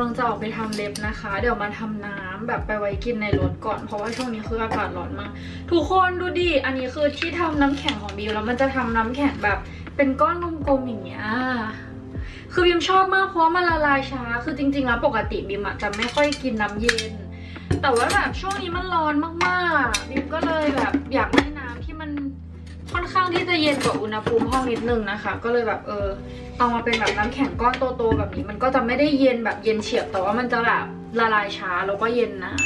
ำลังจะออกไปทำเล็บนะคะเดี๋ยวมาทำน้ำแบบไปไว้กินในรถก่อนเพราะว่าช่วงนี้คืออากาศร้อนมากทุกคนดูดิอันนี้คือที่ทำน้ำแข็งของบิวแล้วมันจะทำน้ำแข็งแบบเป็นก้อนกลมๆอย่างเงี้ยคือบิมชอบมากเพราะมันละลายช้าคือจริงๆแล้วปกติบิมจะไม่ค่อยกินน้ำเย็นแต่ว่าแบบช่วงนี้มันร้อนมากๆบิมก็เลยแบบอยากได้น้ำที่มันค่อนข้างที่จะเย็นกว่าอุณหภูมิห้องนิดนึงนะคะก็เลยแบบเอามาเป็นแบบน้ำแข็งก้อนโตๆแบบนี้มันก็จะไม่ได้เย็นแบบเย็นเฉียบแต่ว่ามันจะแบบละลายช้าแล้วก็เย็นนะ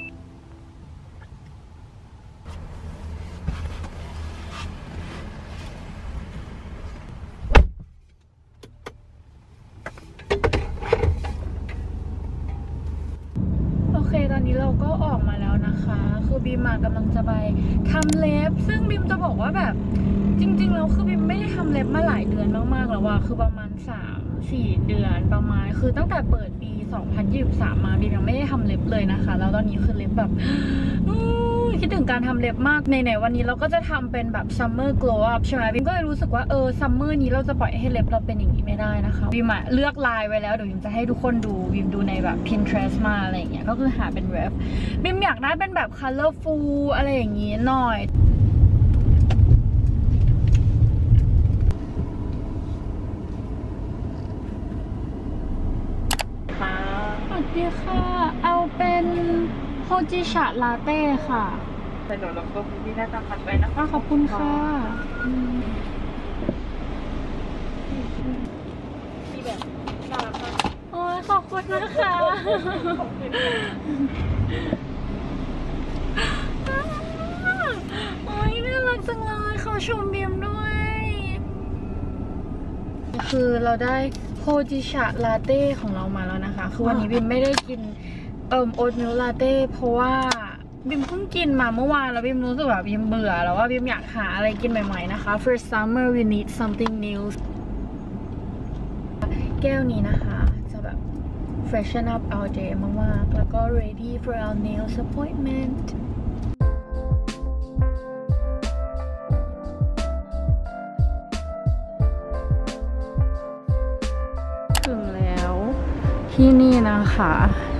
โอเคตอนนี้เราก็ออกมาแล้วนะคะคือบิมกำลังจะไปทำเล็บซึ่งบิมจะบอกว่าแบบจริงๆแล้วคือบิมไม่ได้ทำเล็บมาหลายเดือนมากๆแล้วว่าคือประมาณ3-4 เดือนประมาณคือตั้งแต่เปิดปี2023มาบิมยังไม่ได้ทำเล็บเลยนะคะแล้วตอนนี้คือเล็บแบบคิดถึงการทำเล็บมากในวันนี้เราก็จะทำเป็นแบบ summer glow up ใช่ไหมบิมก็เลยรู้สึกว่าsummer นี้เราจะปล่อยให้เล็บเราเป็นอย่างนี้ไม่ได้นะคะบิมเลือกลายไว้แล้วเดี๋ยวบิมจะให้ทุกคนดูบิมดูในแบบ Pinterest มาอะไรอย่างเงี้ยก็คือหาเป็นเรฟบิมอยากได้เป็นแบบ colorful อะไรอย่างงี้หน่อยสวัสดีค่ะเอาเป็นโฮจิชะลาเต้ค่ะแต่เดี๋ยวเราก็มีหน้าตาพัดไปนะคะขอบคุณค่ะมีแบบน่ารักมากโอ้ยขอบคุณนะคะโอ้ยน่ารักจังเลยขอชมบิมด้วยคือเราได้โฮจิชะลาเต้ของเรามาแล้วนะคะคือวันนี้บิมไม่ได้กินโอ๊ตมิลค์ลาเต้เพราะว่าบิมเพิ่งกินมาเมื่อวานแล้วบิมรู้สึกแบบบิมเบื่อแล้วว่าบิมอยากหาอะไรกินใหม่ๆนะคะ For summer we need something new แก้วนี้นะคะจะแบบ freshen up our day มากๆแล้วก็ ready for our nails appointmentถึงแล้วที่นี่นะคะ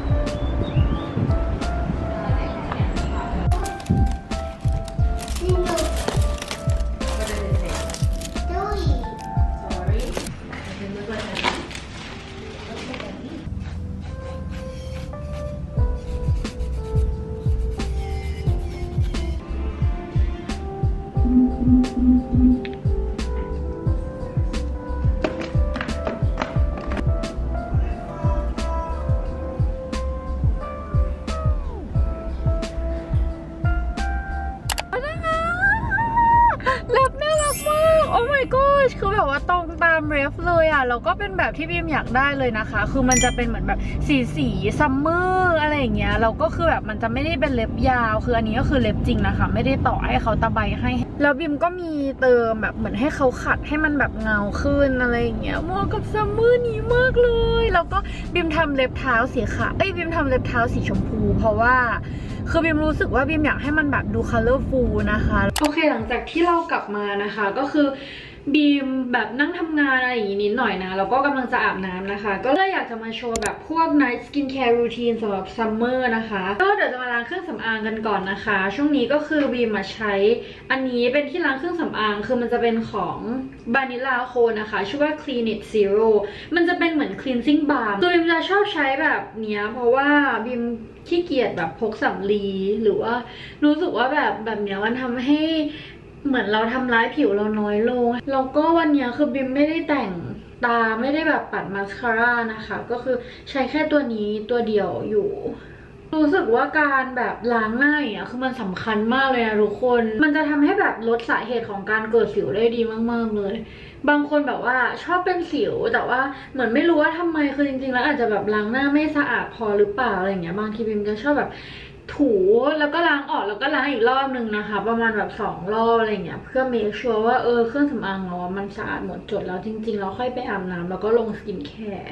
คือแบบว่าตรงตามเรฟเลยอ่ะแล้วก็เป็นแบบที่บิมอยากได้เลยนะคะคือมันจะเป็นเหมือนแบบสีซัมเมอร์อะไรอย่างเงี้ยเราก็คือแบบมันจะไม่ได้เป็นเล็บยาวคืออันนี้ก็คือเล็บจริงนะคะไม่ได้ต่อให้เขาตะไบให้แล้วบิมก็มีเติมแบบเหมือนให้เขาขัดให้มันแบบเงาขึ้นอะไรอย่างเงี้ยเหมาะกับซัมเมอร์นี้มากเลยแล้วก็บิมทำเล็บเท้าสีขาวบิมทำเล็บเท้าสีชมพูเพราะว่าคือบิมรู้สึกว่าบิมอยากให้มันแบบดู colorful นะคะโอเคหลังจากที่เรากลับมานะคะก็คือบีมแบบนั่งทำงานอะไรอย่างนี้นิดหน่อยนะแล้วก็กำลังจะอาบน้ำนะคะก็เลยอยากจะมาโชว์แบบพวก night skincare routine สำหรับ summer นะคะก็เดี๋ยวจะมาล้างเครื่องสำอางกันก่อนนะคะช่วงนี้ก็คือบีมมาใช้อันนี้เป็นที่ล้างเครื่องสำอางคือมันจะเป็นของ Vanilla Co นะคะชื่อว่า Clean It Zero มันจะเป็นเหมือน cleansing balm ตัวบีมจะชอบใช้แบบเนี้ยเพราะว่าบีมขี้เกียจแบบพกสำลีหรือว่ารู้สึกว่าแบบเนี้ยมันทำให้เหมือนเราทำร้ายผิวเราน้อยลงแล้วก็วันนี้คือบิมไม่ได้แต่งตาไม่ได้แบบปัดมาสคาร่านะคะก็คือใช้แค่ตัวนี้ตัวเดียวอยู่รู้สึกว่าการแบบล้างหน้าอ่ะคือมันสำคัญมากเลยนะทุกคนมันจะทำให้แบบลดสาเหตุของการเกิดสิวได้ดีมากๆเลยบางคนแบบว่าชอบเป็นสิวแต่ว่าเหมือนไม่รู้ว่าทำไมคือจริงๆแล้วอาจจะแบบล้างหน้าไม่สะอาดพอหรือเปล่าอะไรอย่างเงี้ยบางทีบิมจะชอบแบบถูแล้วก็ล้างออกแล้วก็ล้างอีกรอบนึงนะคะประมาณแบบ2 รอบอะไรเงี้ยเพื่อ make sure ว่าเครื่องสำอางเรามันสะอาดหมดจดแล้วจริงๆเราค่อยไปอาบน้ำแล้วก็ลงสกินแคร์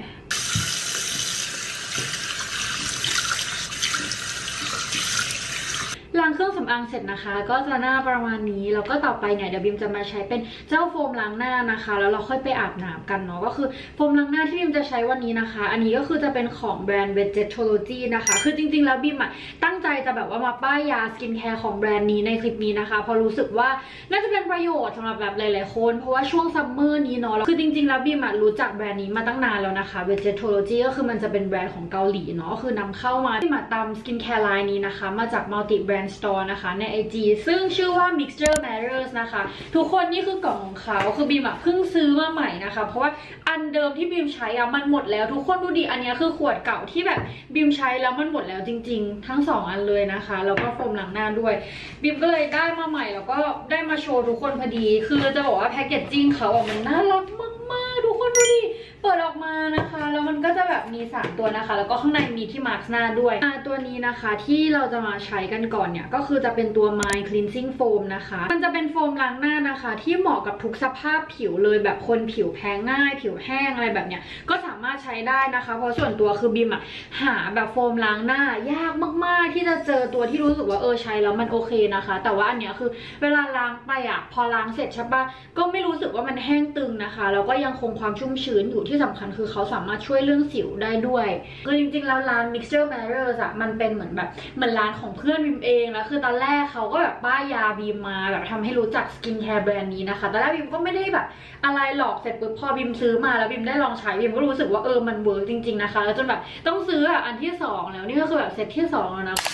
ลล้างเครื่องสำอางเสร็จนะคะก็จะหน้าประมาณนี้แล้วก็ต่อไปเนี่ยเดี๋ยวบิมจะมาใช้เป็นเจ้าโฟมล้างหน้านะคะแล้วเราค่อยไปอาบน้ำกันเนาะก็คือโฟมล้างหน้าที่บิมจะใช้วันนี้นะคะอันนี้ก็คือจะเป็นของแบรนด์ Vegetology นะคะคือจริงๆแล้วบิมตั้งใจจะแบบว่ามาป้ายยาสกินแคร์ของแบรนด์นี้ในคลิปนี้นะคะเพราะรู้สึกว่าน่าจะเป็นประโยชน์สำหรับแบบหลายๆคนเพราะว่าช่วงซัมเมอร์นี้เนาะคือจริงๆแล้วบิมรู้จักแบรนด์นี้มาตั้งนานแล้วนะคะ Vegetology ก็คือมันจะเป็นแบรนด์ของเกาหลีเนาะคือนำเข้ามาบิมตามสกินแคร์ไลน์นี้นะคะมาจาก Multi Brand Store นะคะใน IG ซึ่งชื่อว่า Mixture Matters นะคะทุกคนนี่คือกล่องของเขาคือบิมเพิ่งซื้อมาใหม่นะคะเพราะว่าอันเดิมที่บิมใช้มันหมดแล้วทุกคนดูดิอันนี้คือขวดเก่าที่แบบบิมใช้แล้วมันหมดแล้วจริงๆทั้ง2อันเลยนะคะแล้วก็โฟมล้างหน้าด้วยบิมก็เลยได้มาใหม่แล้วก็ได้มาโชว์ทุกคนพอดีคือจะบอกว่าแพคเกจจิ้งเขามันน่ารักมากๆทุกคนดูดิเปิดออกมานะคะแล้วมันก็จะแบบมี3ตัวนะคะแล้วก็ข้างในมีที่มาร์กหน้าด้วยตัวนี้นะคะที่เราจะมาใช้กันก่อนเนี่ยก็คือจะเป็นตัว My Cleansing Foam นะคะมันจะเป็นโฟมล้างหน้านะคะที่เหมาะกับทุกสภาพผิวเลยแบบคนผิวแพ้ง่ายผิวแห้งอะไรแบบเนี้ยก็สามารถใช้ได้นะคะเพราะส่วนตัวคือบิมหาแบบโฟมล้างหน้ายากมากๆที่จะเจอตัวที่รู้สึกว่าใช้แล้วมันโอเคนะคะแต่ว่าอันเนี้ยคือเวลาล้างไปพอล้างเสร็จใช่ปะก็ไม่รู้สึกว่ามันแห้งตึงนะคะแล้วก็ยังคงความชุ่มชื้นอยู่ที่สำคัญคือเขาสามารถช่วยเรื่องสิวได้ด้วยคือจริงๆแล้วร้าน Mixture Matters มันเป็นเหมือนร้านของเพื่อนบิมเองแล้วคือตอนแรกเขาก็แบบป้ายยาบิมมาแบบทำให้รู้จักสกินแคร์แบรนด์นี้นะคะตอนแรกบิมก็ไม่ได้แบบอะไรหรอกเสร็จปุ๊บพอบิมซื้อมาแล้วบิมได้ลองใช้บิมก็รู้สึกว่ามันเวิร์กจริงๆนะคะแล้วจนแบบต้องซื้ออันที่2แล้วนี่ก็คือแบบเซตที่2แล้วนะ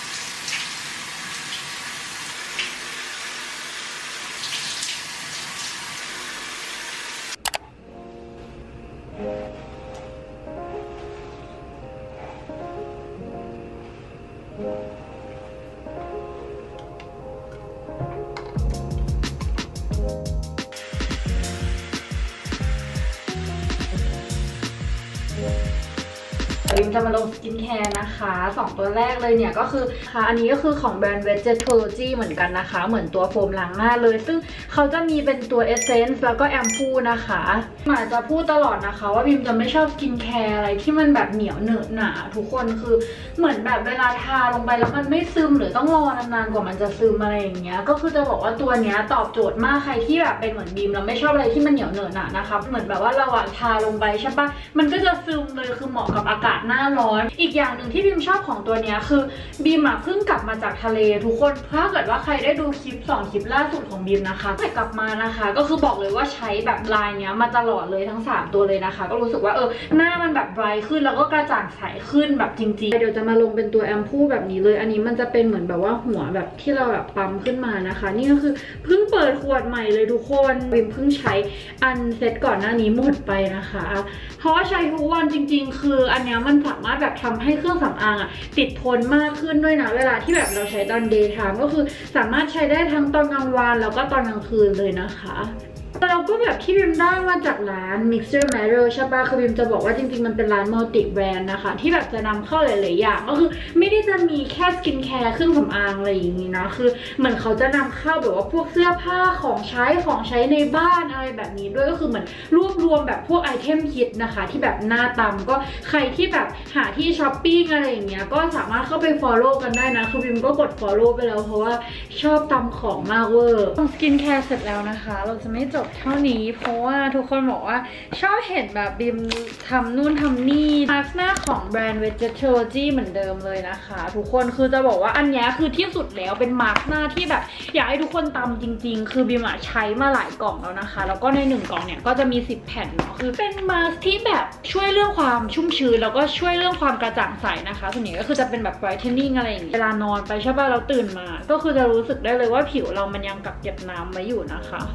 บิมจะมาลงสกินแคร์นะคะ2ตัวแรกเลยเนี่ยก็คืออันนี้ก็คือของแบรนด์ Vegetology เหมือนกันนะคะเหมือนตัวโฟมล้างหน้าเลยซึ่งเขาจะมีเป็นตัว Essence แล้วก็แอมพูนะคะอาจจะพูดตลอดนะคะว่าบิมจะไม่ชอบสกินแคร์อะไรที่มันแบบเหนียวเหนอะหนาทุกคนคือเหมือนแบบเวลาทาลงไปแล้วมันไม่ซึมหรือต้องรอนานๆกว่ามันจะซึมอะไรอย่างเงี้ยก็คือจะบอกว่าตัวเนี้ยตอบโจทย์มากใครที่แบบเป็นเหมือนบิมแล้วไม่ชอบอะไรที่มันเหนียวเหนอะหนานะคะเหมือนแบบว่าเราทาลงไปใช่ปะมันก็จะซึมเลยคือเหมาะกับอากาศหน้าร้อนอีกอย่างหนึ่งที่บิมชอบของตัวนี้คือบิมเพิ่งกลับมาจากทะเลทุกคนถ้าเกิดว่าใครได้ดูคลิป2คลิปล่าสุดของบิมนะคะแต่กลับมานะคะก็คือบอกเลยว่าใช้แบบลายเนี้ยมาตลอดเลยทั้ง3ตัวเลยนะคะก็รู้สึกว่าหน้ามันแบบไบรท์ขึ้นแล้วก็กระจ่างใสขึ้นแบบจริงๆเดี๋ยวจะมาลงเป็นตัวแอมพูแบบนี้เลยอันนี้มันจะเป็นเหมือนแบบว่าหัวแบบที่เราแบบปั๊มขึ้นมานะคะนี่ก็คือเพิ่งเปิดขวดใหม่เลยทุกคนบิมเพิ่งใช้อันเซตก่อนหน้านี้หมดไปนะคะเพราะว่าใช้ทุกวันจริงๆคืออันนี้มันสามารถแบบทำให้เครื่องสำอางติดทนมากขึ้นด้วยนะเวลาที่แบบเราใช้ตอนเดย์ไทม์ก็คือสามารถใช้ได้ทั้งตอนกลางวันแล้วก็ตอนกลางคืนเลยนะคะเราก็แบบที่บิมได้มาจากร้าน Mixture Matters ใช่ปะคือบิมจะบอกว่าจริงๆมันเป็นร้าน Multi Brand นะคะที่แบบจะนำเข้าหลายๆอย่างก็คือไม่ได้จะมีแค่สกินแคร์เครื่องสำอางอะไรอย่างนี้นะคือเหมือนเขาจะนำเข้าแบบว่าพวกเสื้อผ้าของใช้ในบ้านอะไรแบบนี้ด้วยก็คือเหมือนรวบรวมแบบพวกไอเทมฮิตนะคะที่แบบหน้าตำก็ใครที่แบบหาที่ช้อปปิ้งอะไรอย่างเงี้ยก็สามารถเข้าไป follow กันได้นะคือบิมก็กด follow ไปแล้วเพราะว่าชอบตำของมากเวอร์สกินแคร์เสร็จแล้วนะคะเราจะไม่จบเท่านี้เพราะว่าทุกคนบอกว่าชอบเห็นแบบบิมทำนู่นทำนี่มาร์กหน้าของแบรนด์ Vegetology เหมือนเดิมเลยนะคะทุกคนคือจะบอกว่าอันนี้คือที่สุดแล้วเป็นมาร์กหน้าที่แบบอยากให้ทุกคนตำจริงๆคือบิมใช้มาหลายกล่องแล้วนะคะแล้วก็ใน1กล่องเนี่ยก็จะมี10แผ่นเนาะคือเป็นมาร์กที่แบบช่วยเรื่องความชุ่มชื้นแล้วก็ช่วยเรื่องความกระจ่างใสนะคะส่วนใหญ่ก็คือจะเป็นแบบ brightening อะไรอย่างเงี้ยเวลานอนไปใช่ป่ะเราตื่นมาก็คือจะรู้สึกได้เลยว่าผิวเรามันยังกักเก็บน้ำไว้อยู่นะคะ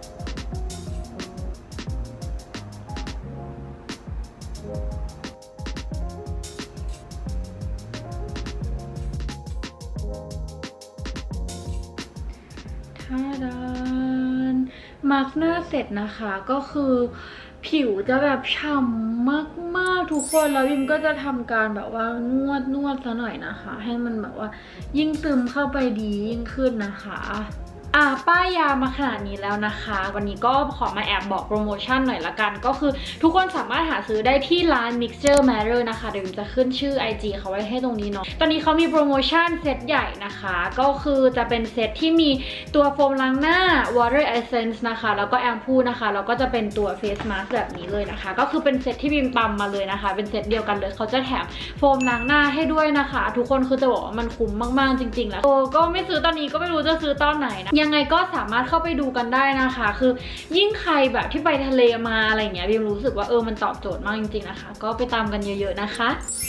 มาร์กหน้าเสร็จนะคะก็คือผิวจะแบบฉ่ำมากๆทุกคนแล้วบิมก็จะทำการแบบว่านวดซะหน่อยนะคะให้มันแบบว่ายิ่งซึมเข้าไปดียิ่งขึ้นนะคะป้ายยามาขนาดนี้แล้วนะคะวันนี้ก็ขอมาแอบบอกโปรโมชั่นหน่อยละกันก็คือทุกคนสามารถหาซื้อได้ที่ร้าน Mixture Matter นะคะเดี๋ยวจะขึ้นชื่อ IG เขาไว้ให้ตรงนี้เนาะตอนนี้เขามีโปรโมชั่นเซตใหญ่นะคะก็คือจะเป็นเซตที่มีตัวโฟมล้างหน้า Water Essence นะคะแล้วก็แอมพูนะคะแล้วก็จะเป็นตัว Face Mask แบบนี้เลยนะคะก็คือเป็นเซตที่บิมตำมาเลยนะคะเป็นเซตเดียวกันเลยเขาจะแถมโฟมล้างหน้าให้ด้วยนะคะทุกคนคือจะบอกว่ามันคุ้มมากๆจริงๆแล้วก็ไม่ซื้อตอนนี้ก็ไม่รู้จะซื้อตอนไหนนะยังไงก็สามารถเข้าไปดูกันได้นะคะคือยิ่งใครแบบที่ไปทะเลมาอะไรเงี้ยบิมรู้สึกว่ามันตอบโจทย์มากจริงๆนะคะก็ไปตามกันเยอะๆนะคะ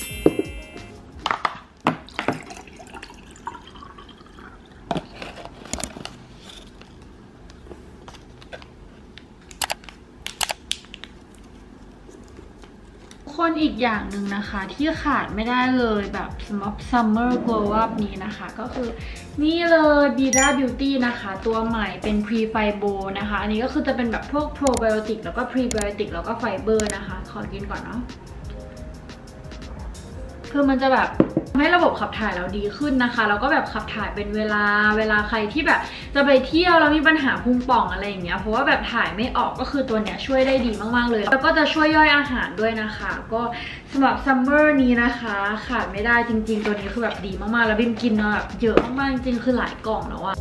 คนอีกอย่างหนึ่งนะคะที่ขาดไม่ได้เลยแบบสำหรับ Summer Glow Up นี้นะคะก็คือนี่เลย Bida Beauty นะคะตัวใหม่เป็น Pre-Fibo นะคะอันนี้ก็คือจะเป็นแบบพวก Probiotic แล้วก็ Prebiotic แล้วก็ Fiber นะคะขอกินก่อนเนาะคือมันจะแบบให้ระบบขับถ่ายเราดีขึ้นนะคะแล้วก็แบบขับถ่ายเป็นเวลาใครที่แบบจะไปเที่ยวแล้วมีปัญหาพุงป่องอะไรอย่างเงี้ยเพราะว่าแบบถ่ายไม่ออกก็คือตัวเนี้ยช่วยได้ดีมากๆเลยแล้วก็จะช่วยย่อยอาหารด้วยนะคะก็สำหรับซัมเมอร์นี้นะคะขาดไม่ได้จริงๆตัวนี้คือแบบดีมากๆแล้วบิมกินมาแบบเยอะมากๆจริงๆคือหลายกล่องแล้วอะ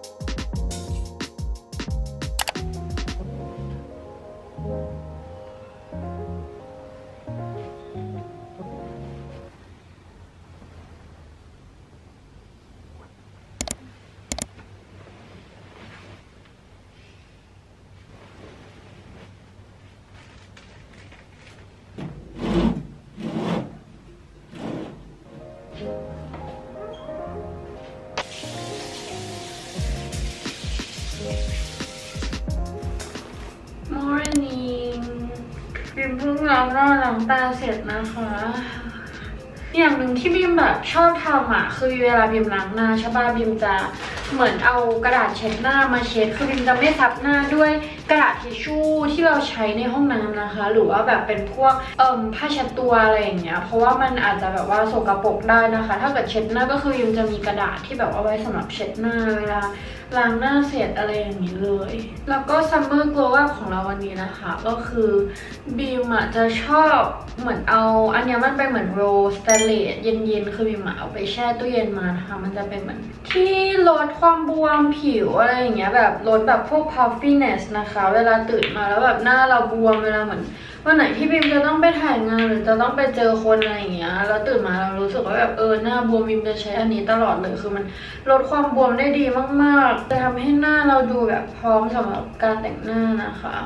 บิมเพิ่งล้างหน้าล้างตาเสร็จนะคะอย่างหนึ่งที่บิมแบบชอบทำคือเวลาบิมล้างหน้าใช่ป่ะบิมจะเหมือนเอากระดาษเช็ดหน้ามาเช็ดคือบิมจะไม่ซับหน้าด้วยกระดาษทิชชู่ที่เราใช้ในห้องน้ำนะคะหรือว่าแบบเป็นพวกผ้าเช็ดตัวอะไรอย่างเงี้ยเพราะว่ามันอาจจะแบบว่าสกปรกได้นะคะถ้าเกิดเช็ดหน้าก็คือบิมจะมีกระดาษที่แบบเอาไว้สำหรับเช็ดหน้าเวลาล้างหน้าเสร็จอะไรอย่างนี้เลยแล้วก็ Summer Glow Up ของเราวันนี้นะคะก็คือบิมจะชอบเหมือนเอาอันนี้มันเป็นเหมือนโรสเตเลสเย็นๆคือบิมเอาไปแช่ตู้เย็นมานะคะมันจะเป็นเหมือนที่ลดความบวมผิวอะไรอย่างเงี้ยแบบลดแบบพวก puffiness นะคะเวลาตื่นมาแล้วแบบหน้าเราบวมเวลาเหมือนวันไหนที่บิมจะต้องไปถ่ายงานหรือจะต้องไปเจอคนอะไรอย่างเงี้ยแล้วตื่นมาเรารู้สึกว่าแบบหน้าบวมบิมจะใช้อันนี้ตลอดเลยคือมันลดความบวมได้ดีมากๆจะทำให้หน้าเราดูแบบพร้อมสำหรับการแต่งหน้านะคะ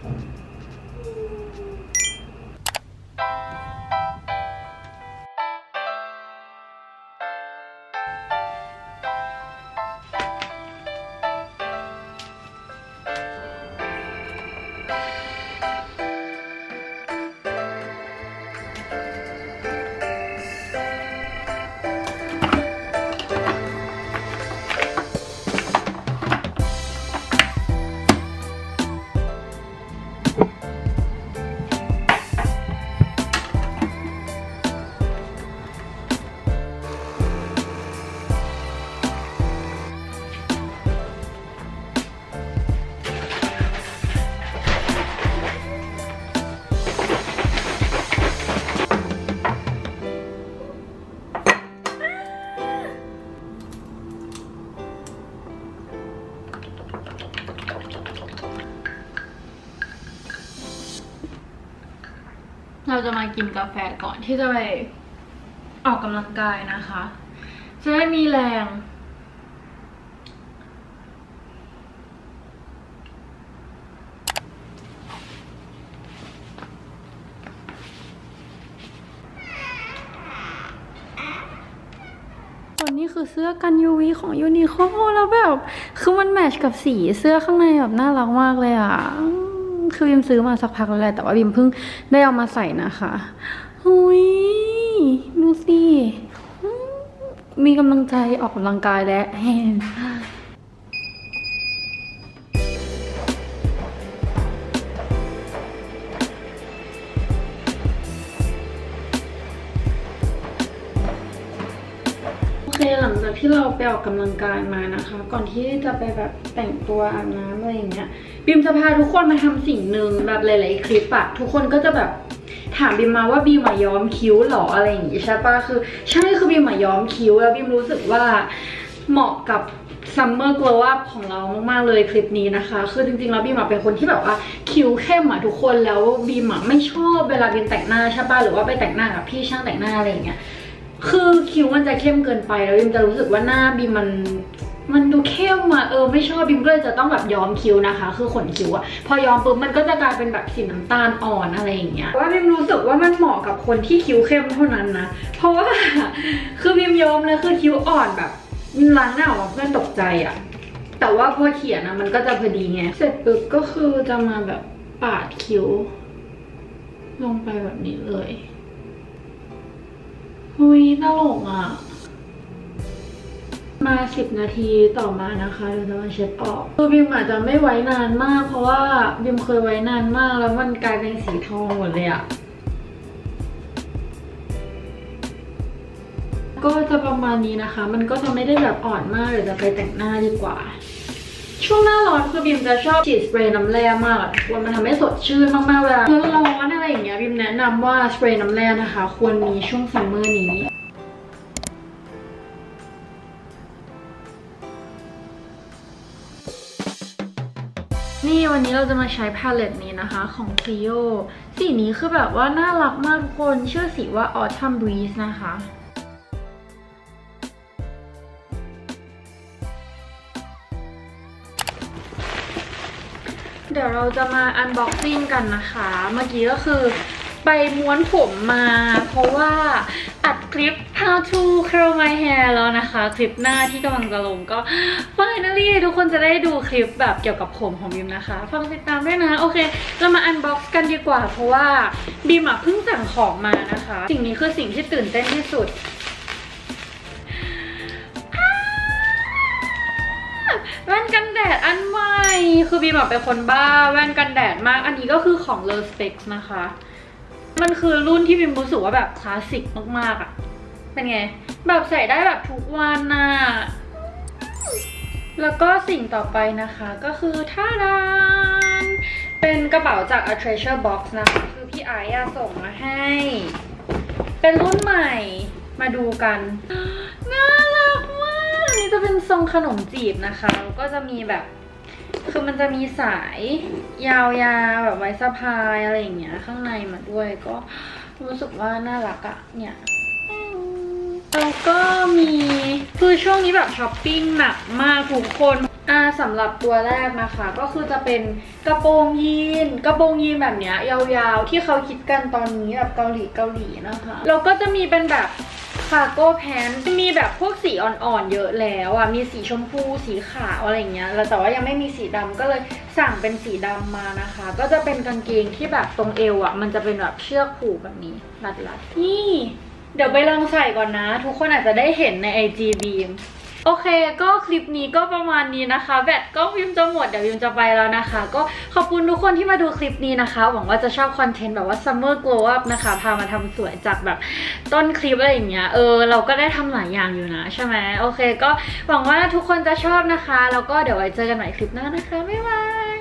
เราจะมากินกาแฟก่อนที่จะไปออกกำลังกายนะคะจะได้มีแรงนี่คือเสื้อกัน UV ของ Uniqlo แล้วแบบคือมันแมทช์กับสีเสื้อข้างในแบบน่ารักมากเลยคือบิมซื้อมาสักพักแล้วแหละแต่ว่าบิมเพิ่งได้เอามาใส่นะคะหุยดูสิมีกำลังใจออกกำลังกายแล้วเคหลังจากที่เราไปออกกำลังกายมานะคะ ก่อนที่จะไปแบบแต่งตัวอาบน้ำอะไรอย่างเงี้ยบิมจะพาทุกคนมาทำสิ่งหนึ่งแบบหลายๆคลิปอะทุกคนก็จะแบบถามบิมมาว่าบิมมาย้อมคิ้วหรออะไรอย่างงี้ใช่ปะคือใช่คือบิมมาย้อมคิ้วแล้วบิมรู้สึกว่าเหมาะกับSummer Glow Up ของเรามากๆเลยคลิปนี้นะคะคือจริงๆแล้วบีมเป็นคนที่แบบว่าคิ้วเข้มอ่ะทุกคนแล้วบีมไม่ชอบเวลาบีมแต่งหน้าใช่ป่ะหรือว่าไปแต่งหน้ากับพี่ช่างแต่งหน้าอะไรอย่างเงี้ยคือคิ้วมันจะเข้มเกินไปแล้วบีมจะรู้สึกว่าหน้าบีมมันดูเข้มอ่ะไม่ชอบบีมก็เลยจะต้องแบบย้อมคิ้วนะคะคือขนคิ้วอ่ะพอย้อมปุ๊บมันก็จะกลายเป็นแบบสีน้ำตาลอ่อนอะไรอย่างเงี้ยว่าบีมรู้สึกว่ามันเหมาะกับคนที่คิ้วเข้มเท่านั้นนะเพราะว่าคือบีมย้อมเลยคือคิ้วอ่อนแบบล้างหน้าออกมาเพื่อนตกใจอ่ะแต่ว่าพอเขียนนะมันก็จะพอดีไงเสร็จปุ๊บก็คือจะมาแบบปาดคิ้วลงไปแบบนี้เลยหุยตลกอ่ะมา10 นาทีต่อมานะคะเดี๋ยวจะมาเช็ดออกคือบิมอาจจะไม่ไว้นานมากเพราะว่าบิมเคยไว้นานมากแล้วมันกลายเป็นสีทองหมดเลยอ่ะก็จะประมาณนี้นะคะมันก็จะไม่ได้แบบอ่อนมากเดี๋ยวจะไปแต่งหน้าดีกว่าช่วงหน้าร้อนคือบิมจะชอบฉีดสเปรย์น้ำแร่มากว่ามันทำให้สดชื่นมากๆเวลาร้อนอะไรอย่างเงี้ยบิมแนะนำว่าสเปรย์น้ำแร่นะคะควรมีช่วงซัมเมอร์นี้นี่วันนี้เราจะมาใช้พาเลตนี้นะคะของ Clio สีนี้คือแบบว่าน่ารักมากทุกคนชื่อสีว่า Autumn Breeze นะคะเดี๋ยวเราจะมาอันบ็อกซิ่งกันนะคะเมื่อกี้ก็คือไปม้วนผมมาเพราะว่าอัดคลิป how to curl my hair แล้วนะคะคลิปหน้าที่กำลังจะลงก็ finally ทุกคนจะได้ดูคลิปแบบเกี่ยวกับผมของบิมนะคะฝากติดตามด้วยนะโอเคเรามาอันบ็อกซ์กันดีกว่าเพราะว่าบิมเพิ่งสั่งของมานะคะสิ่งนี้คือสิ่งที่ตื่นเต้นที่สุดแว่นกันแดดอันใหม่คือบีมเป็นคนบ้าแว่นกันแดดมากอันนี้ก็คือของ Le Specs นะคะมันคือรุ่นที่บีมรู้สึกว่าแบบคลาสสิกมากๆอ่ะเป็นไงแบบใส่ได้แบบทุกวันน่ะแล้วก็สิ่งต่อไปนะคะก็คือท่าดานเป็นกระเป๋าจาก A Treasure Box นะคะคือพี่ไอซ์ส่งมาให้เป็นรุ่นใหม่มาดูกันน่ารักมากอันนี้จะเป็นทรงขนมจีบนะคะแล้วก็จะมีแบบคือมันจะมีสายยาวๆแบบไว้สะพายอะไรอย่างเงี้ยข้างในมาด้วยก็รู้สึกว่าน่ารักอะเนี่ยแล้วก็มีคือช่วงนี้แบบช้อปปิ้งหนักมากทุกคนสำหรับตัวแรกนะคะก็คือจะเป็นกระโปรงยีนแบบเนี้ยยาวๆที่เขาคิดกันตอนนี้แบบเกาหลีนะคะแล้วก็จะมีเป็นแบบคาร์โก้แพนท์มีแบบพวกสีอ่อนๆเยอะแล้วอ่ะมีสีชมพูสีขาวอะไรเงี้ยแล้วแต่ว่ายังไม่มีสีดำก็เลยสั่งเป็นสีดำมานะคะก็จะเป็นกางเกงที่แบบตรงเอวอ่ะมันจะเป็นแบบเชือกผูกแบบนี้รัดๆนี่เดี๋ยวไปลองใส่ก่อนนะทุกคนอาจจะได้เห็นใน IG บีมโอเคก็คลิปนี้ก็ประมาณนี้นะคะแบตก็วิมจะหมดเดี๋ยววิมจะไปแล้วนะคะก็ขอบคุณทุกคนที่มาดูคลิปนี้นะคะหวังว่าจะชอบคอนเทนต์แบบว่า Summer Glow Up นะคะพามาทำสวยจากแบบต้นคลิปอะไรอย่างเงี้ยเราก็ได้ทำหลายอย่างอยู่นะใช่ไหมโอเคก็หวังว่าทุกคนจะชอบนะคะแล้วก็เดี๋ยวไว้เจอกันใหม่คลิปหน้านะคะบ๊ายบาย